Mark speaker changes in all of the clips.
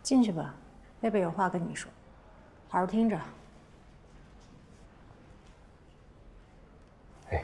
Speaker 1: 进去吧，贝贝有话跟你说，好好听着。
Speaker 2: 哎。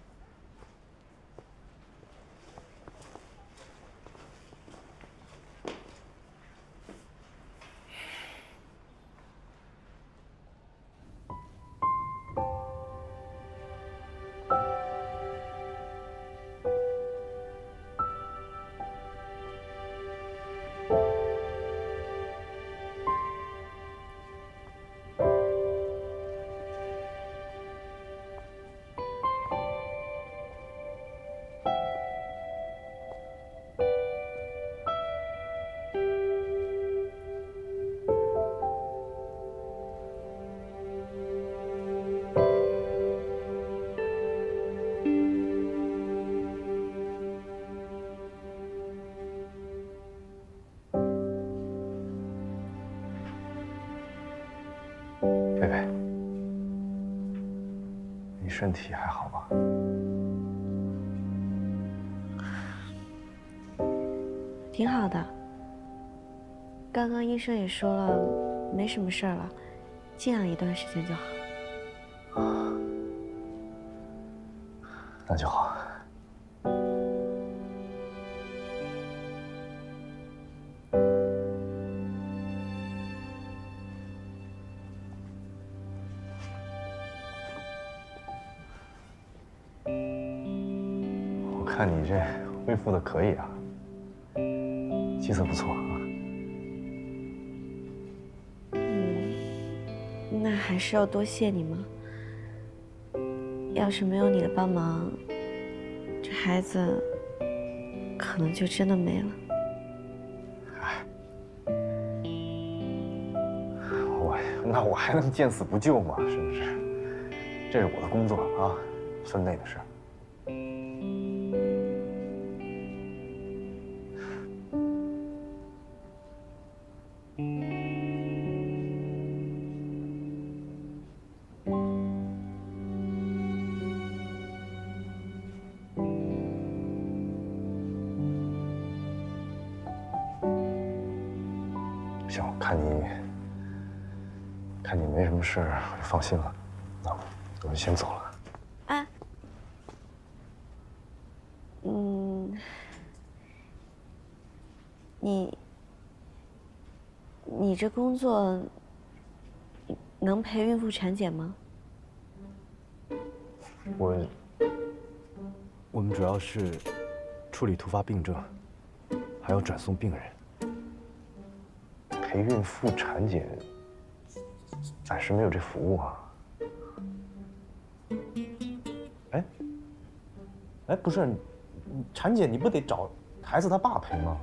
Speaker 2: 贝贝，你身体还好吧？
Speaker 3: 挺好的。刚刚医生也说了，没什么事儿了，静养一段时间就好。
Speaker 2: 那就好。我看你这恢复的可以啊，气色不错啊。
Speaker 3: 那还是要多谢你吗？要是没有你的帮忙，这孩子可能就真的没了。
Speaker 2: 那我还能见死不救吗？是不是？这是我的工作啊，分内的事。行，看你没什么事，我就放心了。那我就先走了。
Speaker 3: 啊，你这工作能陪孕妇产检吗？
Speaker 2: 我们主要是处理突发病症，还要转送病人。陪孕妇产检，暂时没有这服务啊。哎，不是，产检你不得找孩子他爸陪吗？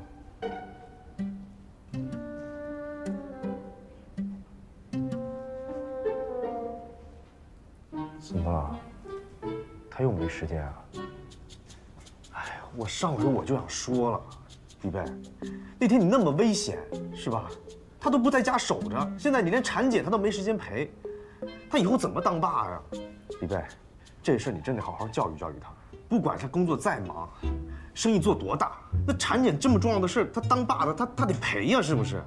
Speaker 2: 怎么了？他又没时间啊？哎呀，我上回我就想说了，李贝，那天你那么危险，是吧？他都不在家守着，现在你连产检他都没时间陪，他以后怎么当爸呀？李贝，这事你真得好好教育教育他。不管他工作再忙，生意做多大，那产检这么重要的事，他当爸的他得陪呀，是不是？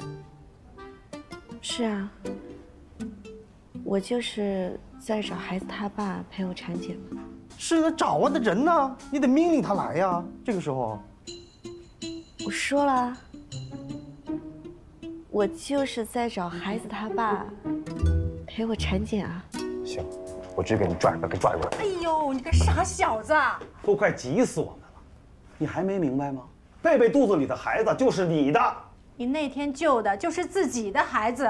Speaker 3: 是啊，我就是在找孩子他爸陪我产检嘛。
Speaker 2: 是啊，找啊，那人呢？你得命令他来呀。这个时候，
Speaker 3: 我说了，我就是在找孩子他爸陪我产检啊。
Speaker 2: 行，我直接给你拽过来，给拽过来。
Speaker 1: 哎呦，你个傻小子！
Speaker 4: 都快急死我们了，你还没明白吗？贝贝肚子里的孩子就是你的，
Speaker 1: 你那天救的就是自己的孩子。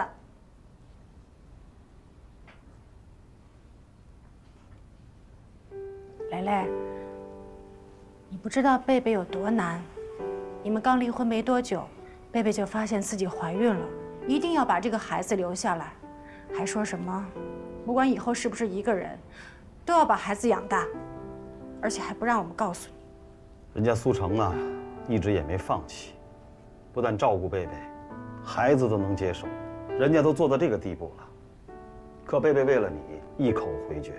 Speaker 1: 蕾蕾，你不知道贝贝有多难。你们刚离婚没多久，贝贝就发现自己怀孕了，一定要把这个孩子留下来，还说什么，不管以后是不是一个人，都要把孩子养大，而且还不让我们告诉你。
Speaker 4: 人家苏城啊，一直也没放弃，不但照顾贝贝，孩子都能接受，人家都做到这个地步了。可贝贝为了你一口回绝。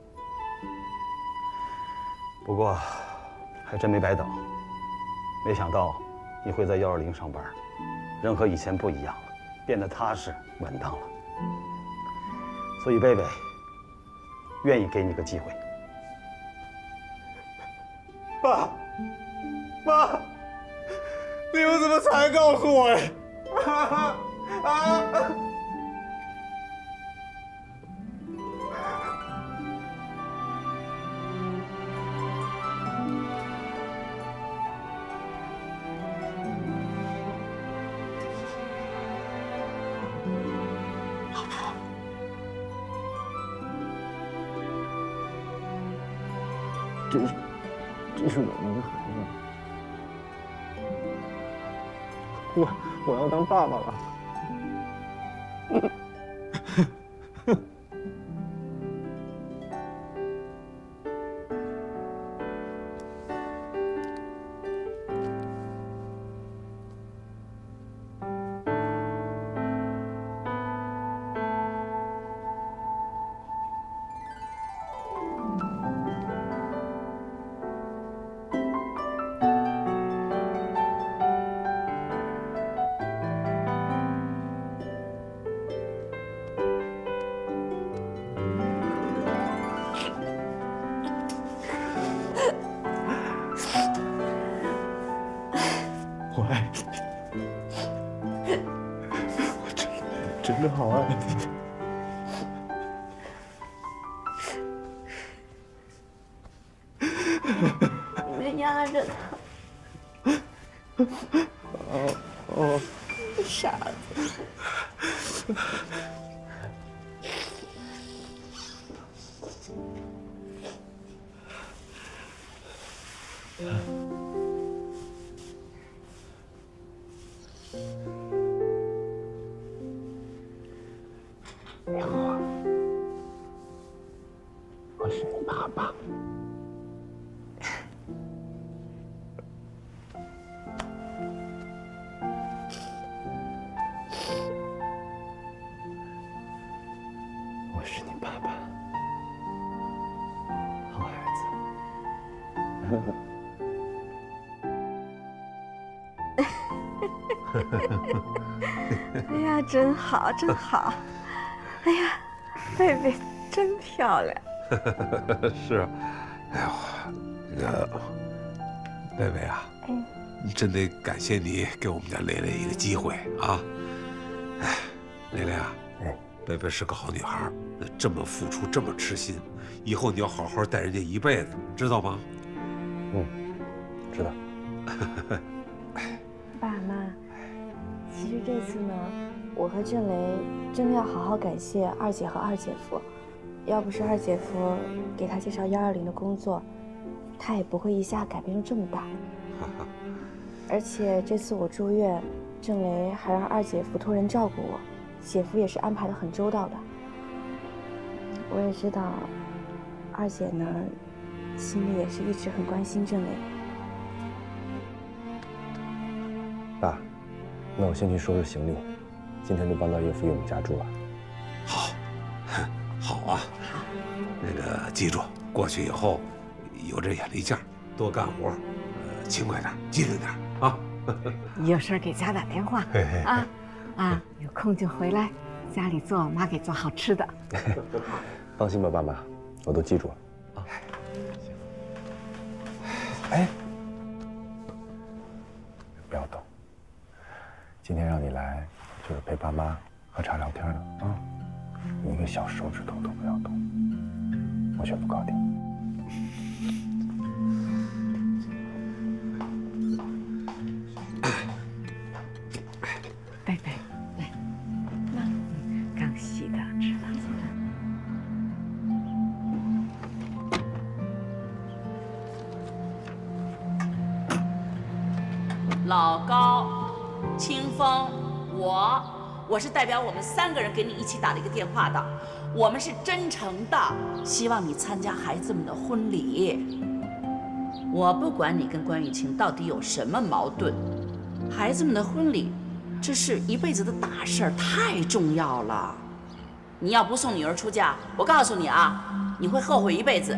Speaker 4: 不过，还真没白等，没想到你会在120上班。 人和以前不一样了，变得踏实稳当了。所以贝贝愿意给你个机会。
Speaker 2: 爸，妈，你们怎么才告诉我呀？这是我们的孩子，我要当爸爸了。我爱你，我真的好爱你。
Speaker 3: 你们压着他。
Speaker 2: 哦，
Speaker 3: 傻子。
Speaker 2: 明华，我是你爸爸。我是你爸爸，好孩
Speaker 3: 子。哎呀，真好，真好。哎呀，贝贝真漂亮。
Speaker 5: 是，哎呦，那个贝贝啊，真得感谢你给我们家蕾蕾一个机会啊！哎，蕾蕾啊，贝贝是个好女孩，这么付出，这么痴心，以后你要好好带人家一辈子，知道吗？
Speaker 2: 知道。
Speaker 3: 爸妈，其实这次呢，我和郑雷真的要好好感谢二姐和二姐夫，要不是二姐夫给他介绍120的工作，他也不会一下改变成这么大。而且这次我住院，郑雷还让二姐夫托人照顾我，姐夫也是安排得很周到的。我也知道，二姐呢，心里也是一直很关心郑雷。
Speaker 2: 爸，那我先去收拾行李，今天就搬到岳父岳母家住了。
Speaker 5: 好，好啊。那个记住，过去以后有这眼力劲儿，多干活，勤快点，机灵点啊。
Speaker 6: 有事给家打电话啊，有空就回来，家里做妈给做好吃的。
Speaker 2: 放心吧，爸妈，我都记住了啊。哎，不要动。今天让你来，就是陪爸妈喝茶聊天的啊，一个小手指头都不要动，我全部搞定。
Speaker 6: 贝贝，来，妈，刚洗的，吃吧。
Speaker 7: 老高、清风，我是代表我们3个人给你一起打了一个电话的，我们是真诚的，希望你参加孩子们的婚礼。我不管你跟关雨晴到底有什么矛盾，孩子们的婚礼，这是一辈子的大事儿，太重要了。你要不送女儿出嫁，我告诉你啊，你会后悔一辈子。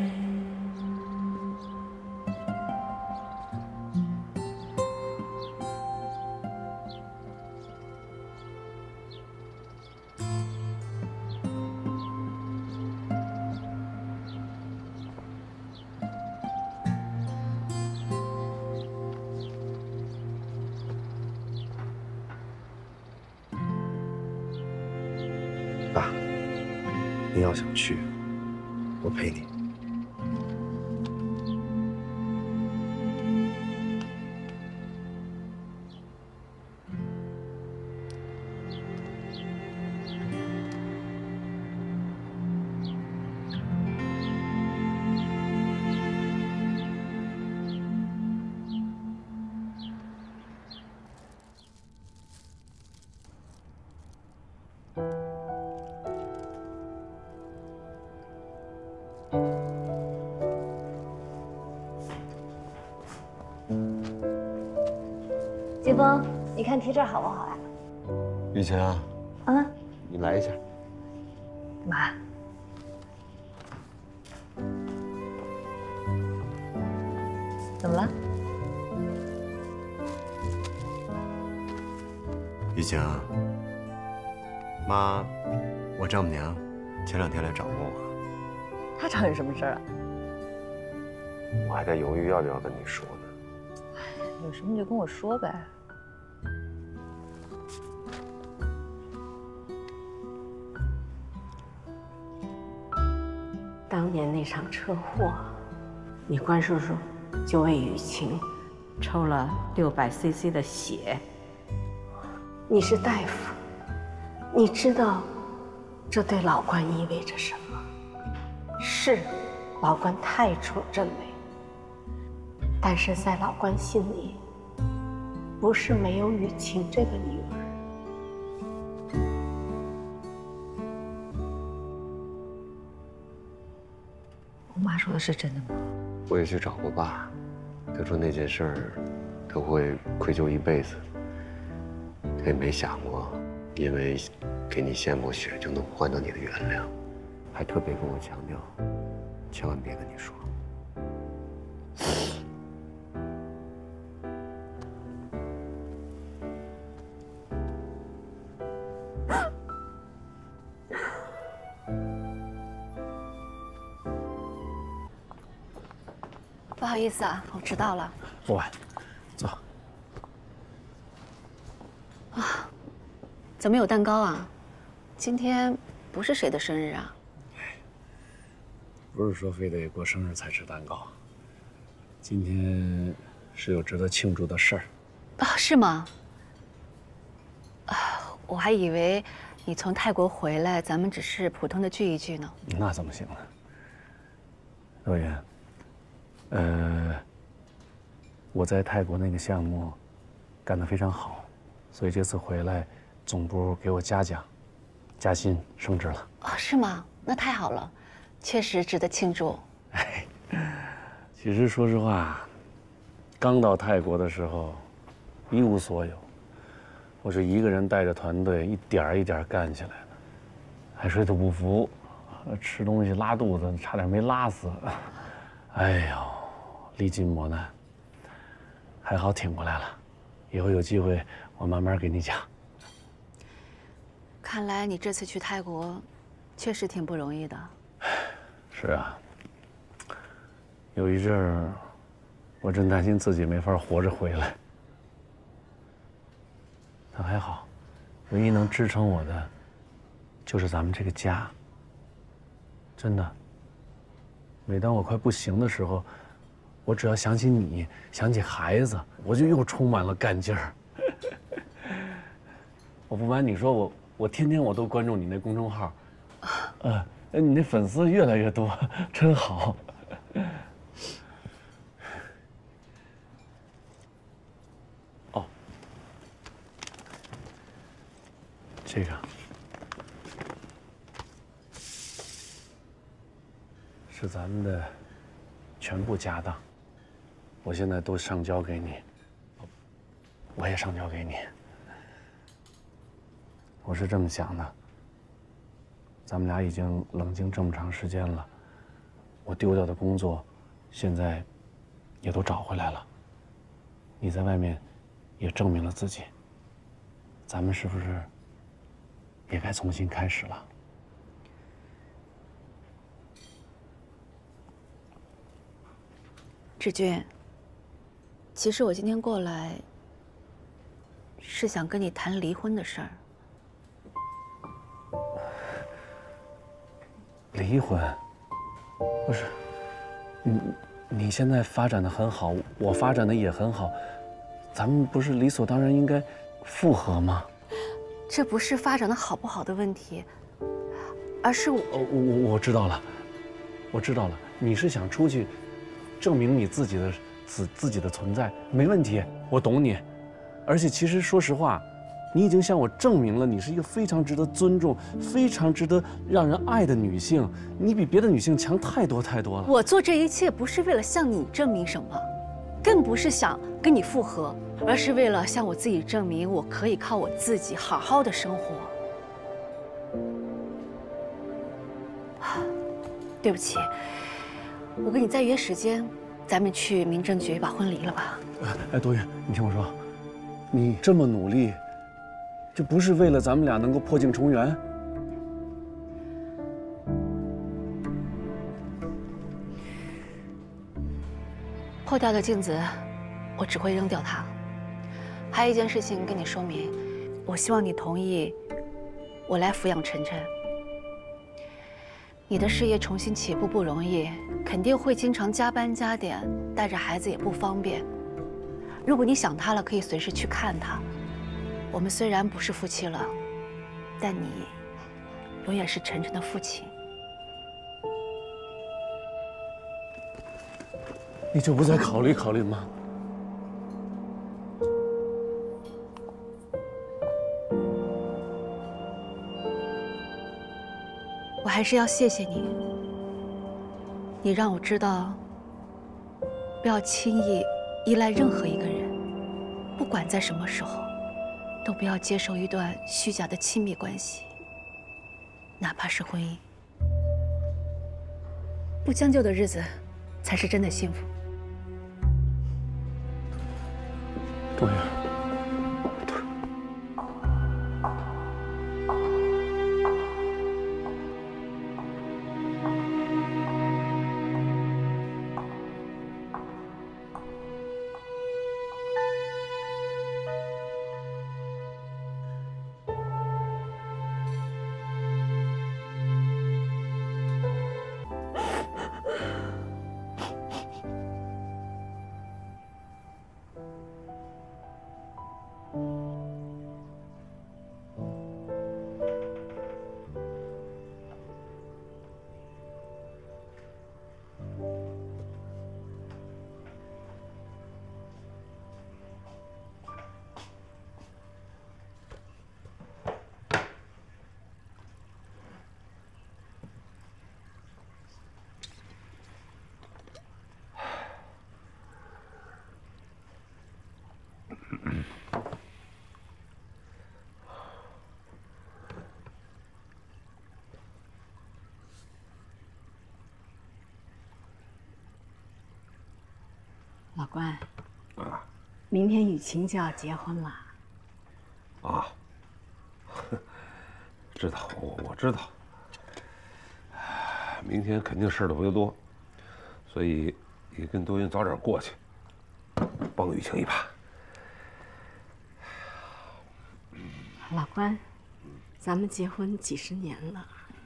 Speaker 2: 爸，您要想去，我陪你。
Speaker 3: 金峰，你看贴这好不好呀？
Speaker 2: 雨晴啊，你来一下。
Speaker 3: 妈，怎么了？
Speaker 8: 雨晴，妈，我丈母娘前2天来找过我。
Speaker 3: 他找你什么事儿啊？
Speaker 2: 我还在犹豫要不要跟你说呢。
Speaker 3: 有什么就跟我说呗。
Speaker 6: 当年那场车祸，你关叔叔就为雨晴抽了600cc 的血。你是大夫，你知道这对老关意味着什么？是，老关太宠郑美，但是在老关心里，不是没有雨晴这个女儿。
Speaker 3: 我妈说的是真的吗？
Speaker 8: 我也去找过爸，他说那件事儿他会愧疚一辈子。他也没想过，因为给你献过血就能换到你的原谅，还特别跟我强调，千万别跟你说。
Speaker 3: 不好意思啊，我迟到了。
Speaker 2: 不晚，走。
Speaker 3: 怎么有蛋糕啊？今天不是谁的生日啊？
Speaker 9: 不是说非得过生日才吃蛋糕，今天是有值得庆祝的事儿。
Speaker 3: 啊，是吗？我还以为你从泰国回来，咱们只是普通的聚一聚呢。
Speaker 9: 那怎么行呢？导演，我在泰国那个项目干得非常好，所以这次回来，总部给我嘉奖，加薪升职了。
Speaker 3: 哦，是吗？那太好了，确实值得庆祝。
Speaker 9: 哎，其实说实话，刚到泰国的时候，一无所有，我是一个人带着团队一点儿一点儿干起来的，还水土不服，吃东西拉肚子，差点没拉死。哎呦，历尽磨难，还好挺过来了。以后有机会我慢慢给你讲。
Speaker 3: 看来你这次去泰国，确实挺不容易的。
Speaker 9: 是啊，有一阵儿，我真担心自己没法活着回来。但还好，唯一能支撑我的，就是咱们这个家。真的，每当我快不行的时候，我只要想起你，想起孩子，我就又充满了干劲儿。我不瞒你说，我天天我都关注你那公众号，你那粉丝越来越多，真好。哦，这个是咱们的全部家当，我现在都上交给你，我也上交给你。我是这么想的，咱们俩已经冷静这么长时间了，我丢掉的工作，现在也都找回来了。你在外面也证明了自己，咱们是不是也该重新开始了？
Speaker 3: 志军，其实我今天过来是想跟你谈离婚的事儿。
Speaker 9: 离婚？不是，你现在发展的很好，我发展的也很好，咱们不是理所当然应该复合吗？
Speaker 3: 这不是发展的好不好的问题，而是
Speaker 9: 我知道了，我知道了，你是想出去证明你自己的存在，没问题，我懂你。而且其实说实话，你已经向我证明了你是一个非常值得尊重、非常值得让人爱的女性，你比别的女性强太多太多了。
Speaker 3: 我做这一切不是为了向你证明什么，更不是想跟你复合，而是为了向我自己证明，我可以靠我自己好好的生活。对不起，我跟你再约时间，咱们去民政局把婚离了吧。
Speaker 9: 哎，多云，你听我说，你这么努力，就不是为了咱们俩能够破镜重圆？
Speaker 3: 破掉的镜子，我只会扔掉它。还有一件事情跟你说明，我希望你同意我来抚养晨晨。你的事业重新起步不容易，肯定会经常加班加点，带着孩子也不方便。如果你想他了，可以随时去看他。我们虽然不是夫妻了，但你永远是晨晨的父亲。
Speaker 9: 你就不再考虑考虑吗？
Speaker 3: 我还是要谢谢你，你让我知道，不要轻易依赖任何一个人，不管在什么时候，都不要接受一段虚假的亲密关系，哪怕是婚姻。不将就的日子，才是真的幸福。
Speaker 9: 多云。
Speaker 6: 老关，明天雨晴就要结婚了。
Speaker 5: 啊，知道，我知道。明天肯定事儿特别多，所以你跟多云早点过去，帮雨晴一把。
Speaker 6: 老关，咱们结婚几十年了。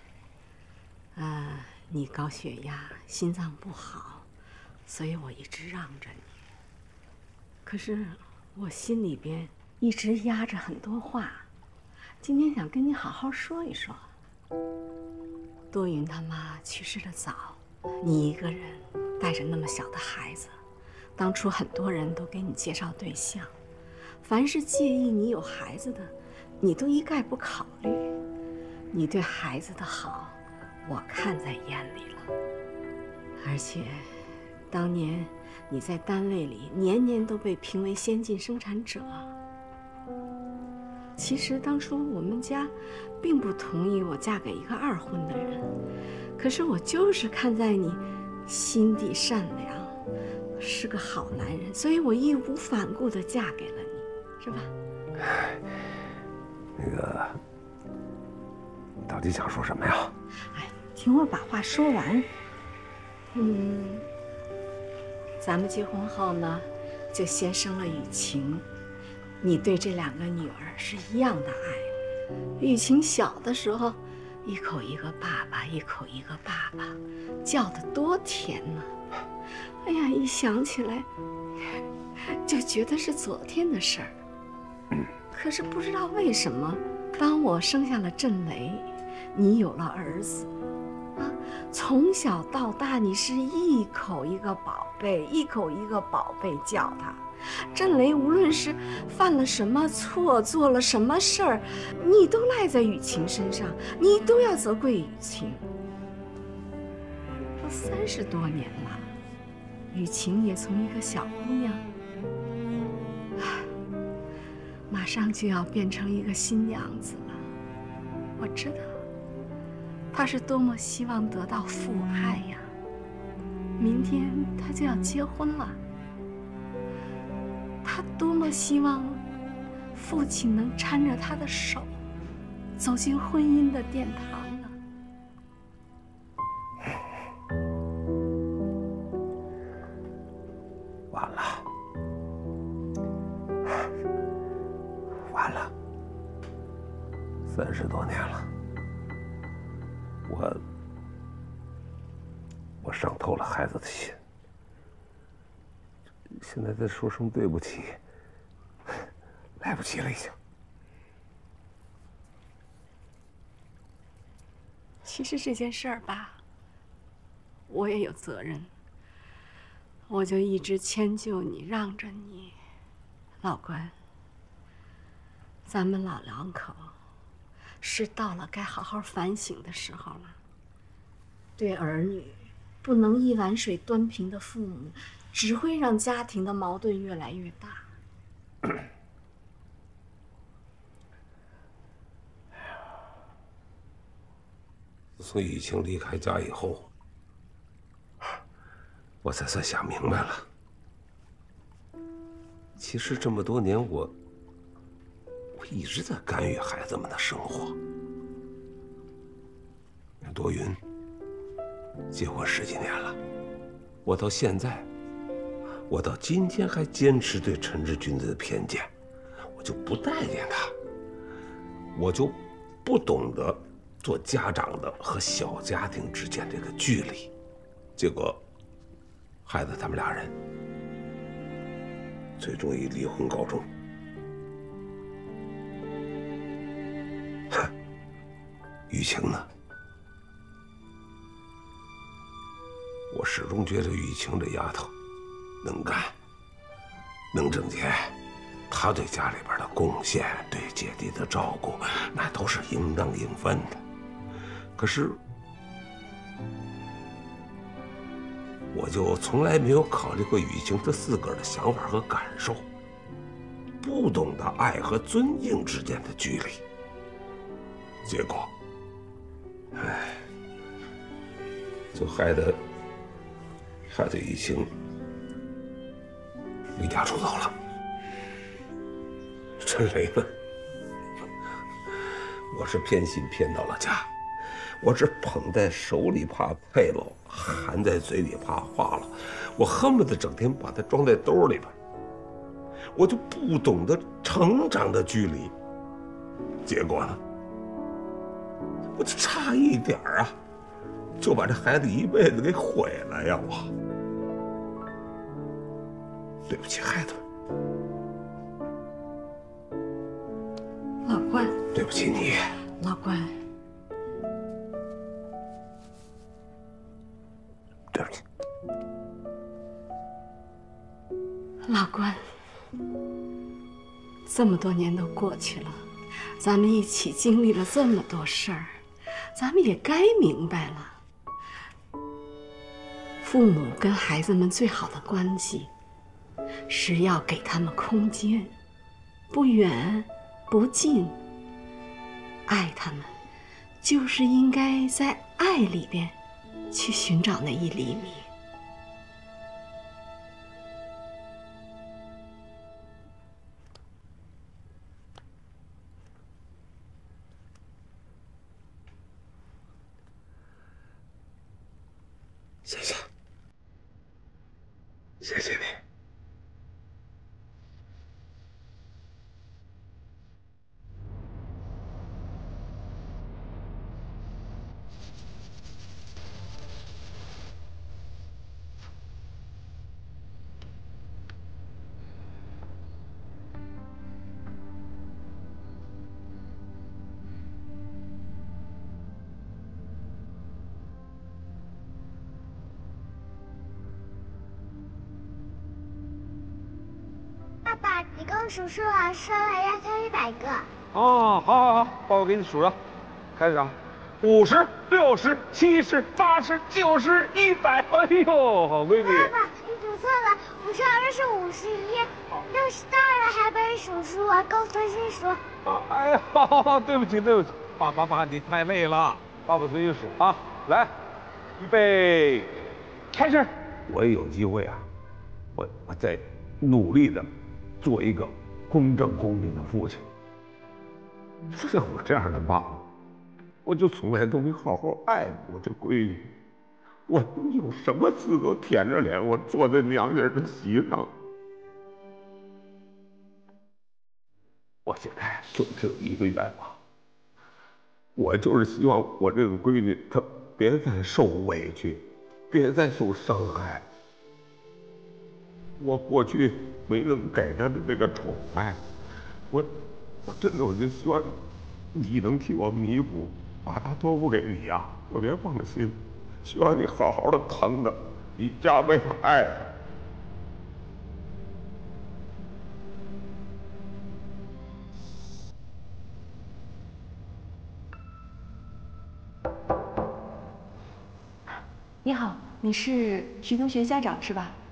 Speaker 6: 你高血压，心脏不好，所以我一直让着你。可是我心里边一直压着很多话，今天想跟你好好说一说。多云他妈去世的早，你一个人带着那么小的孩子，当初很多人都给你介绍对象，凡是介意你有孩子的，你都一概不考虑。你对孩子的好，我看在眼里了。而且，当年你在单位里年年都被评为先进生产者。其实当初我们家并不同意我嫁给一个二婚的人，可是我就是看在你心地善良，是个好男人，所以我义无反顾地嫁给了你，是吧？
Speaker 5: 那个，你到底想说什么呀？
Speaker 6: 哎，听我把话说完。咱们结婚后呢，就先生了雨晴。你对这两个女儿是一样的爱。雨晴小的时候， 一口一个爸爸，一口一个爸爸，叫得多甜呢！哎呀，一想起来，就觉得是昨天的事儿。可是不知道为什么，当我生下了郑雷，你有了儿子，啊，从小到大你是一口一个宝贝，一口一个宝贝叫他。郑雷无论是犯了什么错，做了什么事儿，你都赖在雨晴身上，你都要责怪雨晴。都30多年了，雨晴也从一个小姑娘，马上就要变成一个新娘子了。我知道，她是多么希望得到父爱呀！明天她就要结婚了。他多么希望父亲能搀着他的手，走进婚姻的殿堂呢！
Speaker 5: 完了，完了，30多年了，我伤透了孩子的心。现在再说声对不起，来不及了，已经。
Speaker 6: 其实这件事儿吧，我也有责任。我就一直迁就你，让着你。老关，咱们老两口是到了该好好反省的时候了。对儿女，不能一碗水端平的父母，只会让家庭的矛盾越来越大。
Speaker 5: 自从雨晴离开家以后，我才算想明白了。其实这么多年，我一直在干预孩子们的生活。多云结婚10几年了，我到现在，我到今天还坚持对陈志军的偏见，我就不待见他，我就不懂得做家长的和小家庭之间这个距离，结果孩子他们俩人最终以离婚告终。雨晴呢？我始终觉得雨晴这丫头能干、能挣钱，她对家里边的贡献、对姐弟的照顾，那都是应当应分的。可是，我就从来没有考虑过雨晴她自个儿的想法和感受，不懂得爱和尊敬之间的距离。结果，就害得雨晴离家出走了。陈雷呢？我是偏心偏到了家，我是捧在手里怕配了，含在嘴里怕化了，我恨不得整天把它装在兜里边。我就不懂得成长的距离，结果呢，我就差一点啊，就把这孩子一辈子给毁了呀！我对不起孩子们，
Speaker 6: 老关，
Speaker 5: 对不起你，
Speaker 6: 老关，
Speaker 5: 对不起，
Speaker 6: 老关。这么多年都过去了，咱们一起经历了这么多事儿，咱们也该明白了，父母跟孩子们最好的关系是要给他们空间，不远不近。爱他们，就是应该在爱里边去寻找那1厘米。
Speaker 5: 谢谢，谢谢你。
Speaker 10: 刚数数完说了要跳100个。
Speaker 5: 哦，好，爸爸给你数着，开始啊，50、60、70、80、90、100。哎呦，好闺女！
Speaker 10: 爸爸，你数错了，我说的是51，60到了还背数数啊，够分心数。
Speaker 5: 哎呀，好，对不起，爸爸你太累了，爸爸随你数啊，来，预备，开始。我也有机会啊，我在努力的做一个公正公平的父亲。像我这样的爸爸，我就从来都没好好爱过这闺女，我有什么资格舔着脸我坐在娘家的席上？我现在就只有一个愿望，我就是希望我这个闺女她别再受委屈，别再受伤害。我过去没能给她的那个宠爱，我真的我就希望你能替我弥补，把她托付给你呀，我别放心，希望你好好的疼她，你加倍爱她。
Speaker 11: 你好，你是徐同学家长是吧？